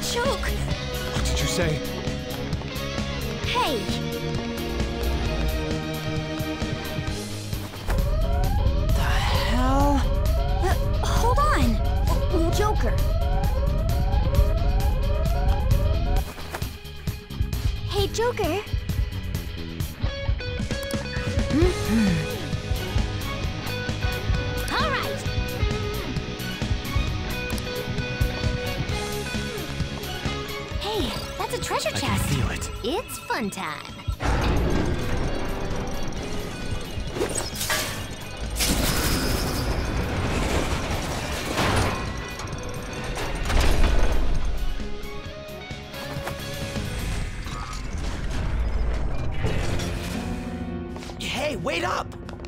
choke! What did you say? Hey! The hell? Hold on! Joker. Hey, Joker. All right. Hey, that's a treasure chest. I can feel it. It's fun time. Hey, wait up!